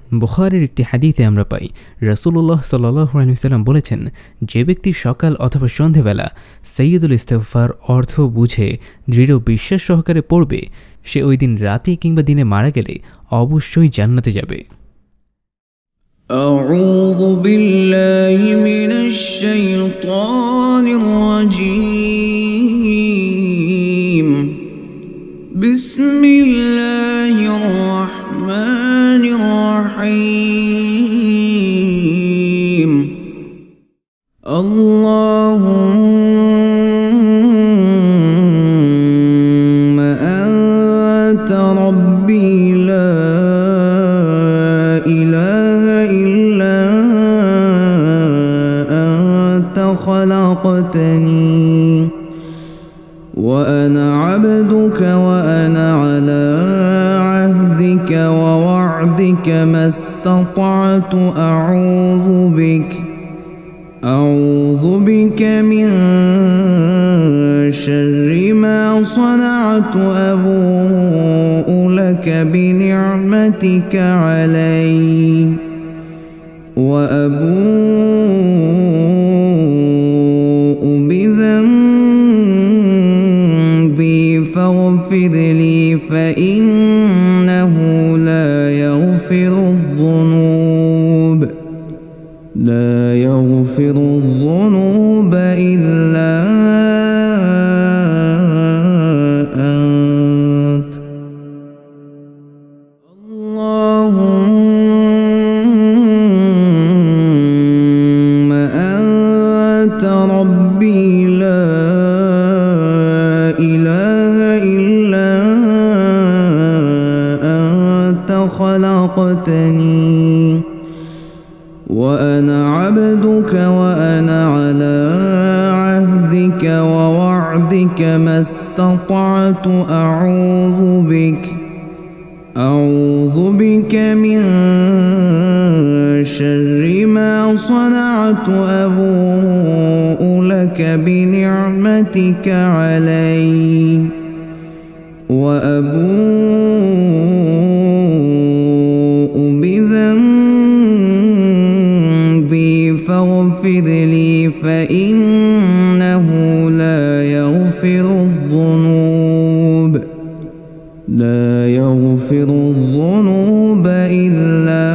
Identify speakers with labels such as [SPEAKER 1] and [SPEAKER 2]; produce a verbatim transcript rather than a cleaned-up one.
[SPEAKER 1] বুখারীর একটি হাদিসে আমরা পাই রাসূলুল্লাহ সাল্লাল্লাহু আলাইহি ওয়াসাল্লাম বলেছেন, যে ব্যক্তি সকাল অথবা সন্ধ্যাবেলা সাইয়্যিদুল ইস্তিগফার অর্থ বুঝে দৃঢ় বিশ্বাস সহকারে পড়বে, সে ওই দিন রাতে কিংবা দিনে মারা গেলে অবশ্যই জান্নাতে যাবে।
[SPEAKER 2] أعوذ بالله من الشيطان الرجيم بسم الله الرحمن الرحيم اللهم أنت ربي لا إله إلا أنت خلقتني وأنا عبدك وأنا على عهدك ووعدك ما استطعت أعوذ بك أعوذ بك من شر ما صنعت أبوء لك بنعمتك علي وأبوء بذنبي فاغفر لي فإنه لا يغفر الذنوب لا يغفر الذنوب إلا أنت اللهم أنت ربي لا إله إلا أنت خلقتني وأنا عبدك وأنا على عهدك ووعدك ما استطعت أعوذ بك أعوذ بك من شر ما صنعت أبوء لك بنعمتك علي وأبوء بذنبي فاغفر لي فإنه لا يغفر الذنوب لا يغفر الذنوب إلا